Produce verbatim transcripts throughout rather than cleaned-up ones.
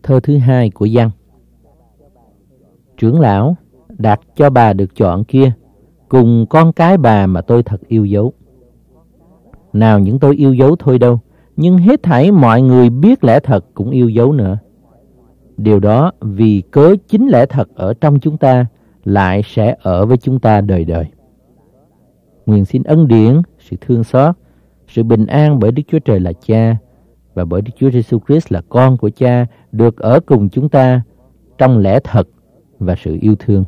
Thơ thứ hai của Giăng. Trưởng lão, đặt cho bà được chọn kia, cùng con cái bà mà tôi thật yêu dấu. Nào những tôi yêu dấu thôi đâu, nhưng hết thảy mọi người biết lẽ thật cũng yêu dấu nữa. Điều đó vì cớ chính lẽ thật ở trong chúng ta lại sẽ ở với chúng ta đời đời. Nguyện xin ân điển, sự thương xót, sự bình an bởi Đức Chúa Trời là Cha và bởi Đức Chúa Giêsu Christ là con của Cha được ở cùng chúng ta trong lẽ thật và sự yêu thương.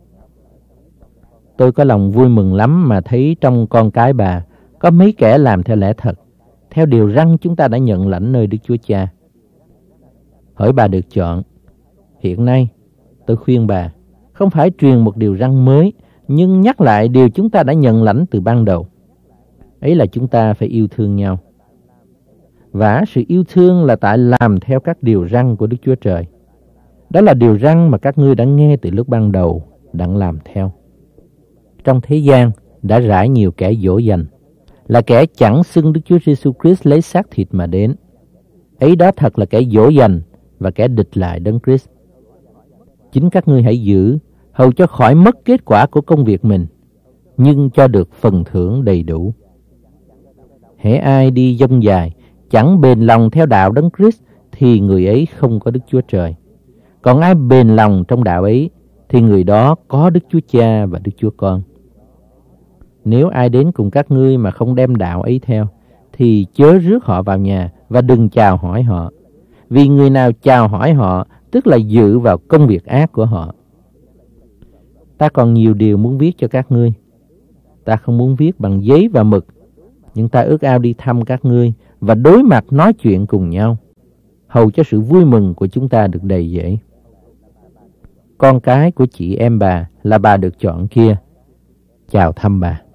Tôi có lòng vui mừng lắm mà thấy trong con cái bà có mấy kẻ làm theo lẽ thật, theo điều răn chúng ta đã nhận lãnh nơi Đức Chúa Cha. Hỡi bà được chọn, hiện nay tôi khuyên bà không phải truyền một điều răn mới, nhưng nhắc lại điều chúng ta đã nhận lãnh từ ban đầu. Ấy là chúng ta phải yêu thương nhau. Và sự yêu thương là tại làm theo các điều răn của Đức Chúa Trời. Đó là điều răn mà các ngươi đã nghe từ lúc ban đầu, đặng làm theo. Trong thế gian đã rải nhiều kẻ dỗ dành, là kẻ chẳng xưng Đức Chúa Giêsu Christ lấy xác thịt mà đến. Ấy đó thật là kẻ dỗ dành và kẻ địch lại Đấng Christ. Chính các ngươi hãy giữ, hầu cho khỏi mất kết quả của công việc mình, nhưng cho được phần thưởng đầy đủ. Hễ ai đi dông dài, chẳng bền lòng theo đạo Đấng Christ, thì người ấy không có Đức Chúa Trời. Còn ai bền lòng trong đạo ấy, thì người đó có Đức Chúa Cha và Đức Chúa Con. Nếu ai đến cùng các ngươi mà không đem đạo ấy theo, thì chớ rước họ vào nhà và đừng chào hỏi họ. Vì người nào chào hỏi họ, tức là dự vào công việc ác của họ. Ta còn nhiều điều muốn viết cho các ngươi. Ta không muốn viết bằng giấy và mực, nhưng ta ước ao đi thăm các ngươi và đối mặt nói chuyện cùng nhau, hầu cho sự vui mừng của chúng ta được đầy dẫy. Con cái của chị em bà là bà được chọn kia, chào thăm bà.